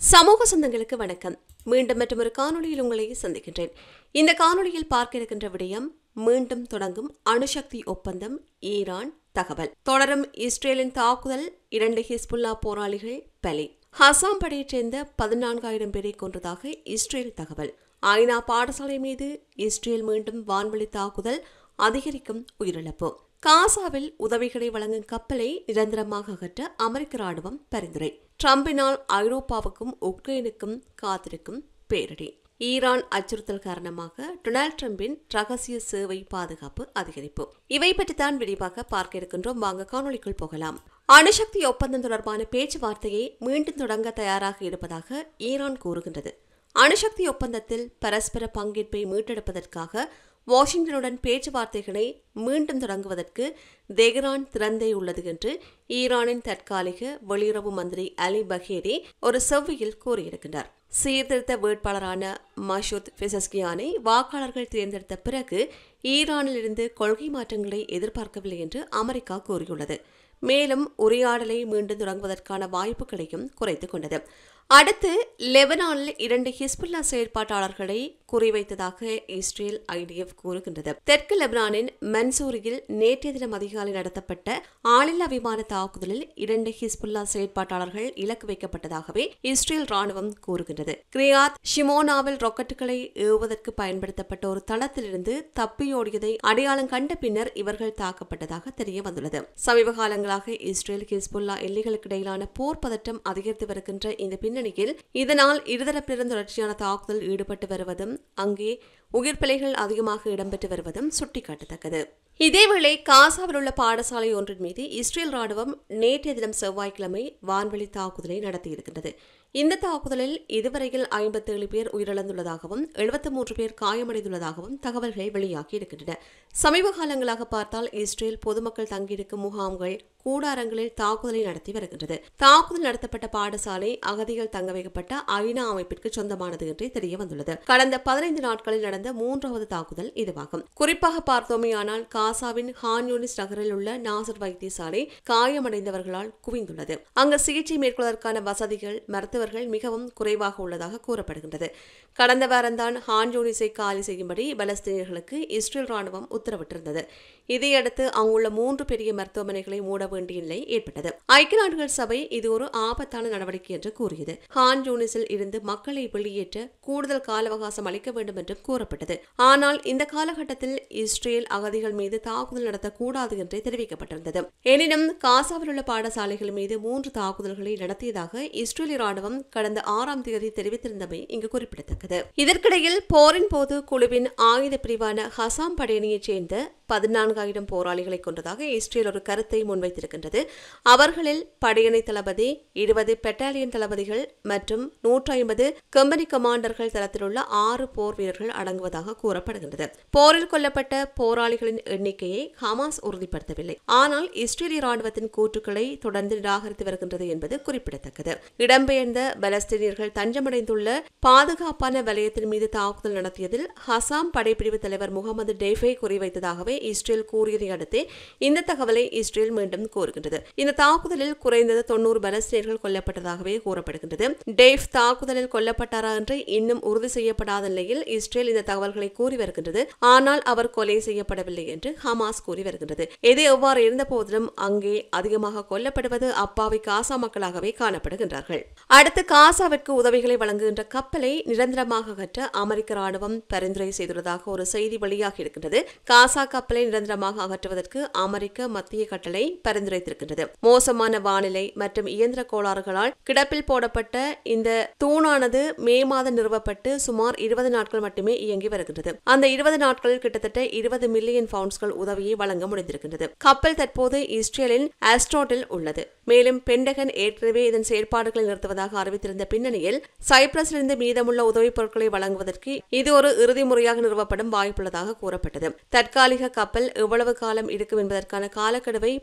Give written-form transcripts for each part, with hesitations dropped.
சமூக சொந்தங்களுக்கு வணக்கம். மீண்டும் மற்றொரு காணொளியில் உங்களை சந்திக்கின்றேன். இந்த காணொளியில் பார்க்க இருக்கின்ற விடயம் மீண்டும் தொடங்கும் அணுசக்தி ஒப்பந்தம், ஈரான் தகவல். தொடரும் இஸ்ரேலின் தாக்குதல், 2 ஹிஸ்புல்லா போராளிகள் பலி. ஹசாம் படையைச் சேர்ந்த 14,000 பேரை கொன்றதாக இஸ்ரேல் தகவல். ஐநா பாடசாலை மீது இஸ்ரேல் மீண்டும் வான்வழி தாக்குதல், அதிகரிக்கும் உயிரிழப்பு. காசாவில் உதவிகளை வழங்கும் கப்பலை நிரந்தரமாக அகற்ற அமெரிக்க ராணுவம் பரிந்துரை. டிரம்பினால் ஐரோப்பாவுக்கும் உக்ரைனுக்கும் காத்திருக்கும் பேரிடி. ஈரான் அச்சுறுத்தல் காரணமாக டொனால்ட் டிரம்பின் ரகசிய சேவை பாதுகாப்பு அதிகரிப்பு. இவை பற்றித்தான் விரிவாக பார்க்க இருக்கின்றோம். வாங்க காணொளிக்குள் போகலாம். அணுசக்தி ஒப்பந்தம் தொடர்பான பேச்சுவார்த்தையை மீண்டும் தொடங்க தயாராக இருப்பதாக ஈரான் கூறுகின்றது. அணுசக்தி ஒப்பந்தத்தில் பரஸ்பர பங்கேற்பை மீட்டெடுப்பதற்காக வாஷிங்டனுடன் பேச்சுவார்த்தைகளை மீண்டும் தொடங்குவதற்கு தெஹ்ரான் திறந்தே உள்ளது என்று ஈரானின் தற்காலிக வெளியுறவு மந்திரி அலி பகேரி ஒரு செவ்வியில் கூறியிருக்கின்றார். சீர்திருத்த வேட்பாளரான மசூத் பெசஸ்கியானை வாக்காளர்கள் தேர்ந்தெடுத்த பிறகு ஈரானில் இருந்து கொள்கை மாற்றங்களை எதிர்பார்க்கவில்லை என்று அமெரிக்கா கூறியுள்ளது. மேலும் உரையாடலை மீண்டும் தொடங்குவதற்கான வாய்ப்புகளையும் குறைத்துக் கொண்டது. அடுத்து லெபனானில் 2 ஹிஸ்புல்லா செயற்பாட்டாளர்களை குறிவைத்ததாக இஸ்ரேல் IDF கூறுகின்றது. தெற்கு லெபனானின் மன்சூரியில் நேற்றைய தினம் அதிகாலை நடத்தப்பட்ட ஆளில்லா விமான தாக்குதலில் 2 ஹிஸ்புல்லா செயற்பாட்டாளர்கள் இலக்கு வைக்கப்பட்டதாகவே இஸ்ரேல் ராணுவம் கூறுகின்றது. கிரியாத் ஷிமோனாவில் ராக்கெட்டுகளை ஏவுவதற்கு பயன்படுத்தப்பட்ட ஒரு தளத்திலிருந்து தப்பியோடியதை அடையாளம் கண்ட பின்னர் இவர்கள் தாக்கப்பட்டதாக தெரிய வந்துள்ளது. சமீப காலங்களாக இஸ்ரேல் ஹிஸ்புல்லா எல்லைகளுக்கு இடையிலான போர் பதற்றம் அதிகரித்து வருகின்ற இந்த பின்னணியில் இதனால் இருதரப்பிலிருந்து தொடர்ச்சியான தாக்குதல் ஈடுபட்டு வருவதும் அங்கே உயிர்ப்பிழைகள் அதிகமாக இடம்பெற்று வருவதும் சுட்டிக்காட்டத்தக்கது. இதேவேளை காசாவில் உள்ள பாடசாலை ஒன்றின் மீது இஸ்ரேல் ராணுவம் நேற்றைய தினம் செவ்வாய்க்கிழமை வான்வழி தாக்குதலை நடத்தியிருக்கின்றது. இந்த தாக்குதலில் இதுவரையில் 57 பேர் உயிரிழந்துள்ளதாகவும் 73 பேர் காயமடைந்துள்ளதாகவும் தகவல்கள் வெளியாகி இருக்கின்றன. சமீப காலங்களாக பார்த்தால் இஸ்ரேல் பொதுமக்கள் தங்கியிருக்கும் முகாம்கள், கூடாரங்களில் தாக்குதலை நடத்தி வருகின்றது. தாக்குதல் நடத்தப்பட்ட பாடசாலை அகதிகள் தங்க வைக்கப்பட்ட ஐநா அமைப்பிற்கு சொந்தமானது என்றே தெரிய வந்துள்ளது. கடந்த 15 நாட்களில் நடந்த 3வது தாக்குதல் இதுவாகும். குறிப்பாக பார்த்தோமேயானால் காசாவின் ஹான் யூனிஸ் நகரில் உள்ள நாசர் வைத்தியசாலை காயமடைந்தவர்களால் குவிந்துள்ளது. அங்கு சிகிச்சை மேற்கொள்வதற்கான வசதிகள், மருத்துவர்கள் மிகவும் குறைவாக உள்ளதாக கூறப்படுகின்றது. கடந்த வாரம்தான் ஹான் யூனிஸை காலி செய்யும்படி பலஸ்தீனியர்களுக்கு இஸ்ரேல் ராணுவம் உத்தரவிட்டிருந்தது. இதையடுத்து அங்குள்ள 3 பெரிய மருத்துவமனைகளை மூட வேண்டிய நிலை ஏற்பட்டது. ஐக்கிய நாடுகள் சபை இது ஒரு ஆபத்தான நடவடிக்கை என்று கூறியது. ஹான் யூனிஸில் இருந்து மக்களை வெளியேற்ற கூடுதல் கால அவகாசம் அளிக்க வேண்டும் என்றும் கூறப்பட்டது. ஆனால் இந்த காலகட்டத்தில் இஸ்ரேல் அகதிகள் மீது தாக்குதல் நடத்தக்கூடாது என்றே தெரிவிக்கப்பட்டிருந்தது. எனினும் காசாவில் உள்ள பாடசாலைகள் மீது 3 தாக்குதல்களை நடத்தியதாக இஸ்ரேலிய ராணுவம் கடந்த 6ஆம் தேதி தெரிவித்திருந்தமை இங்கு குறிப்பிடத்தக்கது. இதற்கிடையில் போரின் போது குழுவின் ஆயுத பிரிவான ஹசாம் படையணியைச் சேர்ந்த 14,000 போராளிகளை கொன்றதாக இஸ்ரேல் ஒரு கருத்தை முன்வைத்திருக்கின்றது. அவர்களில் படையணி தளபதி, 20 பெட்டாலியன் தளபதிகள் மற்றும் 150 கம்பெனி கமாண்டர்கள் தளத்தில் உள்ள 6 போர் வீரர்கள் அடங்குவதாக கூறப்படுகின்றது. போரில் கொல்லப்பட்ட போராளிகளின் எண்ணிக்கையை ஹமாஸ் உறுதிப்படுத்தவில்லை. ஆனால் இஸ்ரேலிய ராணுவத்தின் கூற்றுக்களை தொடர்ந்து நிராகரித்து வருகின்றது என்பது குறிப்பிடத்தக்கது. இடம்பெயர்ந்த பலஸ்தீனியர்கள் தஞ்சமடைந்துள்ள பாதுகாப்பான வலயத்தின் மீது தாக்குதல் நடத்தியதில் ஹசாம் படைப்பிரிவு தலைவர் முகமது டெய்ஃபை குறிவைத்ததாகவே இஸ்ரேல் கூறியதை அடுத்து இந்த தகவலை இஸ்ரேல் மீண்டும் கூறுகின்றது. இந்த தாக்குதலில் குறைந்தது 90 பலஸ்தீனியர்கள் கொல்லப்பட்டதாகவே கூறப்படுகின்றது. டெய்ஃப் தாக்குதலில் கொல்லப்பட்டாரா என்று இன்னும் உறுதி செய்யப்படாத நிலையில் இஸ்ரேல் இந்த தகவல்களை கூறி வருகின்றது. ஆனால் அவர் கொலை செய்யப்படவில்லை என்று ஹமாஸ் கூறி வருகின்றது. எது எவ்வாறு இருந்த போதிலும் அங்கே அதிகமாக கொல்லப்படுவது அப்பாவி காசா மக்களாகவே காணப்படுகின்றார்கள். அடுத்து காசாவிற்கு உதவிகளை வழங்குகின்ற கப்பலை நிரந்தரமாக அகற்ற அமெரிக்க ராணுவம் பரிந்துரை செய்துள்ளதாக ஒரு செய்தி வெளியாகி இருக்கின்றது. காசா கப்பலை நிரந்தரமாக அகற்றுவதற்கு அமெரிக்க மத்திய கட்டளை பரிந்துரைத்திருக்கின்றது. மோசமான வானிலை மற்றும் இயந்திர கோளாறுகளால் கிடப்பில் போடப்பட்ட இந்த தூணானது மே மாதம் நிறுவப்பட்டு சுமார் 20 நாட்கள் மட்டுமே இயங்கி வருகின்றது. அந்த 20 நாட்களில் கிட்டத்தட்ட 20 மில்லியன் பவுண்ட்கள் உதவியை வழங்க முடிந்திருக்கின்றது. கப்பல் தற்போது இஸ்ரேலின் ஆஸ்ட்ரோட்டில் உள்ளது. மேலும் பென்டகன் ஏற்கனவே இதன் செயற்பாடுகளை நிறுத்துவதாக அறிவித்திருந்த பின்னணியில் சைப்ரஸிலிருந்து மீதமுள்ள உதவிப் பொருட்களை வழங்குவதற்கு இது ஒரு இறுதி முறையாக நிறுவப்படும் வாய்ப்புள்ளதாக கூறப்பட்டது. தற்காலிக கப்பல் எவ்வளவு காலம் இருக்கும் என்பதற்கான காலக்கெடுவை பாதுகாப்பு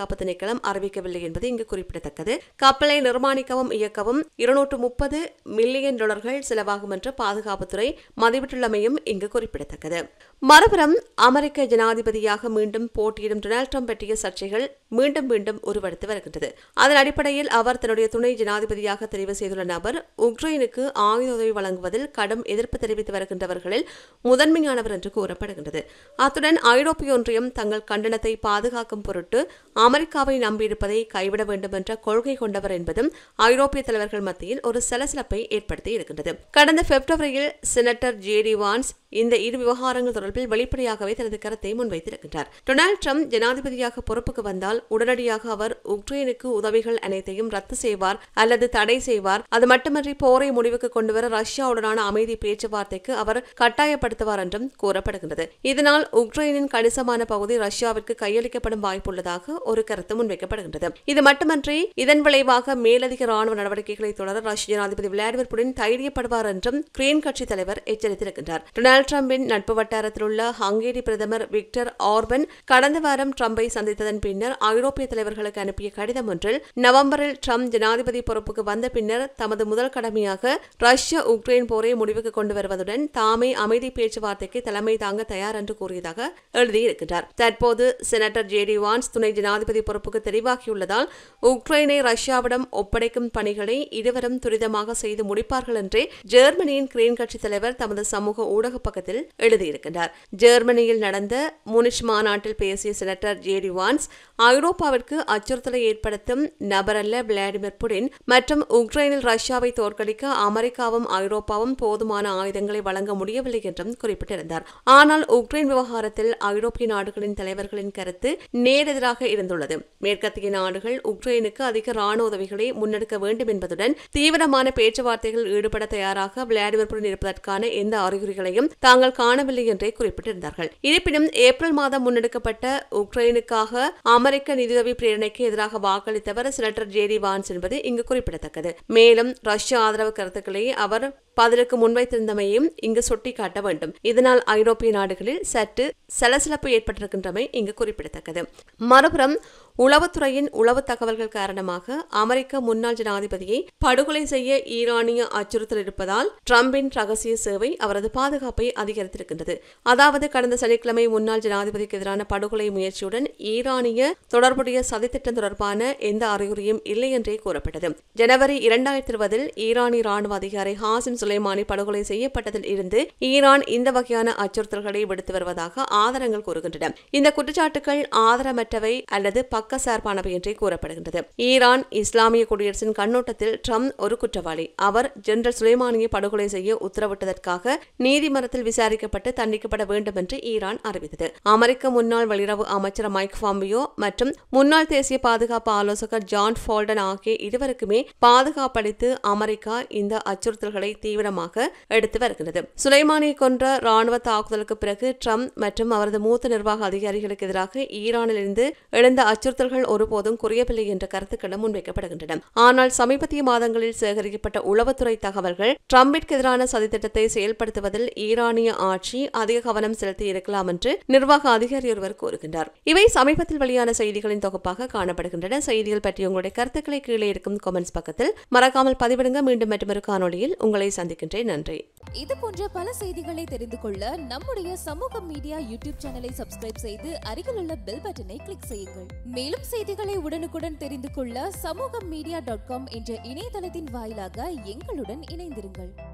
பாதுகாப்பு திணைக்களம் அறிவிக்கவில்லை என்பது இங்கு குறிப்பிடத்தக்கது. கப்பலை நிர்மாணிக்கவும் இயக்கவும் $230 மில்லியன் செலவாகும் என்று பாதுகாப்புத்துறை மதிப்பிட்டுள்ளமையும் இங்கு குறிப்பிடத்தக்கது. மறுபுறம் அமெரிக்க ஜனாதிபதியாக மீண்டும் போட்டியிடும் டொனால்ட் ட்ரம்ப் பற்றிய சர்ச்சைகள் மீண்டும் உருவெடுத்து வருகின்றது. அதன் அடிப்படையில் அவர் தன்னுடைய துணை ஜனாதிபதியாக தெரிவு செய்துள்ள நபர் உக்ரைனுக்கு ஆயுத உதவி வழங்குவதில் கடும் எதிர்ப்பு தெரிவித்து வருகின்றவர்களில் முதன்மையானவர் என்று கூறப்படுகின்றது. அத்துடன் ஐரோப்பிய ஒன்றியம் தங்கள் கண்டனத்தை பாதுகாக்கும் பொருட்டு அமெரிக்காவை நம்பியிருப்பதை கைவிட வேண்டும் என்ற கொள்கை கொண்டவர் என்பதும் ஐரோப்பிய தலைவர்கள் மத்தியில் ஒரு சலசலப்பை ஏற்படுத்தி இருக்கின்றது. கடந்த பிப்ரவரியில் செனட்டர் ஜேடி வான்ஸ் இந்த இரு விவகாரங்கள் தொடர்பில் வெளிப்படையாகவே தனது கருத்தை முன்வைத்திருக்கின்றார். டொனால்ட் ட்ரம்ப் ஜனாதிபதியாக பொறுப்புக்கு வந்தால் உடனடியாக அவர் உக்ரைனுக்கு உதவிகள் அனைத்தையும் ரத்து செய்வார் அல்லது தடை செய்வார். அது மட்டுமன்றி போரை முடிவுக்கு கொண்டுவர ரஷ்யாவுடனான அமைதி பேச்சுவார்த்தைக்கு அவர் கட்டாயப்படுத்துவார் என்றும் கூறப்படுகின்றது. இதனால் உக்ரைனின் கணிசமான பகுதி ரஷ்யாவிற்கு கையளிக்கப்படும் வாய்ப்புள்ளதாக ஒரு கருத்து முன்வைக்கப்படுகின்றது. இது மட்டுமன்றி இதன் விளைவாக மேலதிக ராணுவ நடவடிக்கைகளை தொடர ரஷ்ய ஜனாதிபதி விளாடிமிர் புடின் தைரியப்படுவார் என்றும் கிரீன் கட்சி தலைவர் எச்சரித்திருக்கின்றார். டொனால்ட் ட்ரம்பின் நட்பு வட்டாரத்தில் உள்ள ஹங்கேரி பிரதமர் விக்டர் ஆர்பன் கடந்த வாரம் ட்ரம்பை சந்தித்ததன் பின்னர் ஐரோப்பிய தலைவர்களுக்கு அனுப்பிய கடிதம் ஒன்றில் நவம்பரில் ட்ரம்ப் ஜனாதிபதி பொறுப்புக்கு வந்த பின்னர் தமது முதல் கடமையாக ரஷ்ய உக்ரைன் போரை முடிவுக்கு கொண்டு வருவதுடன் தாமே அமைதி பேச்சுவார்த்தைக்கு தலைமை தாங்க தயார் என்று கூறியதாக எழுதியிருக்கிறார். தற்போது செனட்டர் ஜேடி வான்ஸ் துணை ஜனாதிபதி பொறுப்புக்கு தெரிவாகியுள்ளதால் உக்ரைனை ரஷ்யாவிடம் ஒப்படைக்கும் பணிகளை இருவரும் துரிதமாக செய்து முடிப்பார்கள் என்றே ஜெர்மனியின் கிரீன் கட்சி தலைவர் தமது சமூக ஊடக பக்கத்தில் எழுதியிருக்கிறார். ஜெர்மனியில் நடந்த முனிச் மாநாட்டில் பேசிய செனட்டர் ஜேடி வான்ஸ் ஐரோப்பாவிற்கு அச்சுறுத்தலை ஏற்படுத்தும் நபரல்ல விளாடிமிர் புடின் மற்றும் உக்ரைனில் ரஷ்யாவை தோற்கடிக்க அமெரிக்காவும் ஐரோப்பாவும் போதுமான ஆயுதங்களை வழங்க முடியவில்லை என்றும் குறிப்பிட்டிருந்தார். ஆனால் உக்ரைன் விவகாரத்தில் ஐரோப்பிய நாடுகளின் தலைவர்களின் கருத்து நேரெதிராக இருந்துள்ளது. மேற்கத்திய நாடுகள் உக்ரைனுக்கு அதிக ராணுவ உதவிகளை முன்னெடுக்க வேண்டும் என்பதுடன் தீவிரமான பேச்சுவார்த்தைகளில் ஈடுபட தயாராக விளாடிமிர் புடின் இருப்பதற்கான எந்த அறிகுறிகளையும் தாங்கள் காணவில்லை என்றே குறிப்பிட்டிருந்தார்கள். இருப்பினும் ஏப்ரல் மாதம் முன்னெடுக்கப்பட்ட உக்ரைனுக்காக அமெரிக்க நிதியுதவி பிரேரணைக்கு எதிராக வாக்களித்தவர் செனட்டர் ஜேடி வான்ஸ் என்பது இங்கு குறிப்பிடத்தக்கது. மேலும் ரஷ்ய ஆதரவு கருத்துக்களை அவர் பதிலுக்கு முன்வைத்திருந்தமையும் இங்கு சுட்டிக்காட்ட வேண்டும். இதனால் ஐரோப்பிய நாடுகளில் சற்று சலசலப்பு ஏற்பட்டிருக்கின்றமை இங்கு குறிப்பிடத்தக்கது. மறுபுறம் உளவுத்துறையின் உளவு தகவல்கள் காரணமாக அமெரிக்க முன்னாள் ஜனாதிபதியை படுகொலை செய்ய ஈரானிய அச்சுறுத்தல் இருப்பதால் ட்ரம்பின் ரகசிய சேவை அவரது பாதுகாப்பை அதிகரித்திருக்கின்றது. அதாவது கடந்த சனிக்கிழமை முன்னாள் ஜனாதிபதிக்கு எதிரான படுகொலை முயற்சியுடன் ஈரானிய தொடர்புடைய சதித்திட்டம் தொடர்பான எந்த அறிகுறியும் இல்லை என்றே கூறப்பட்டது. ஜனவரி 2020 ஈரானிய ராணுவ அதிகாரி ஹாசிம் சுலைமானி படுகொலை செய்யப்பட்டதில் இருந்து ஈரான் இந்த வகையான அச்சுறுத்தல்களை விடுத்து வருவதாக ஆதாரங்கள் கூறுகின்றன. இந்த குற்றச்சாட்டுகள் ஆதாரமற்றவை அல்லது பக்கசார்பானவை என்றே கூறப்படுகின்றது. ஈரான் இஸ்லாமிய குடியரசின் கண்ணோட்டத்தில் ட்ரம்ப் ஒரு குற்றவாளி. அவர் ஜெனரல் சுலைமானியை படுகொலை செய்ய உத்தரவிட்டதற்காக நீதிமன்றத்தில் விசாரிக்கப்பட்டு தண்டிக்கப்பட வேண்டும் என்று ஈரான் அறிவித்தது. அமெரிக்க முன்னாள் வெளியுறவு அமைச்சர் மைக் பாம்பியோ மற்றும் முன்னாள் தேசிய பாதுகாப்பு ஆலோசகர் ஜான் போல்டன் ஆகிய இருவருக்குமே பாதுகாப்பளித்து அமெரிக்கா இந்த அச்சுறுத்தல்களை தீவிரமாக எடுத்து வருகிறது. சுலைமானியை கொன்ற ராணுவ தாக்குதலுக்கு பிறகு ட்ரம்ப் மற்றும் அவரது மூத்த நிர்வாக அதிகாரிகளுக்கு எதிராக ஈரானிலிருந்து எழுந்த அச்சுறுத்தல்கள் ஒருபோதும் குறையவில்லை என்ற கருத்துக்களும் முன்வைக்கப்படுகின்றன. ஆனால் சமீபத்திய மாதங்களில் சேகரிக்கப்பட்ட உளவுத்துறை தகவல்கள் ட்ரம்பிற்கு எதிரான சதித்திட்டத்தை செயல்படுத்துவதில் ஈரானிய ஆட்சி அதிக கவனம் செலுத்தி இருக்கலாம் என்று நிர்வாக அதிகாரி ஒருவர் கூறுகின்றார். இவை சமீபத்தில் வெளியான செய்திகளின் தொகுப்பாக காணப்படுகின்றன. செய்திகள் பற்றி உங்களுடைய கருத்துக்களை கீழே இருக்கும் கமெண்ட்ஸ் பக்கத்தில் மறக்காமல் பதிவிடுங்க. மீண்டும் மற்றொரு காணொளியில் உங்களை சந்திக்கின்றேன். நன்றி. இது போன்ற பல செய்திகளை தெரிந்து கொள்ள நம்முடைய சமூக மீடியா யூடியூப் சேனலை சப்ஸ்கிரைப் செய்து அருகிலுள்ள பெல் பட்டனை கிளிக் செய்யுங்கள். மேலும் செய்திகளை உடனுக்குடன் தெரிந்து கொள்ள சமூகமீடியா.com என்ற இணையதளத்தின் வாயிலாக எங்களுடன் இணைந்திருங்கள்.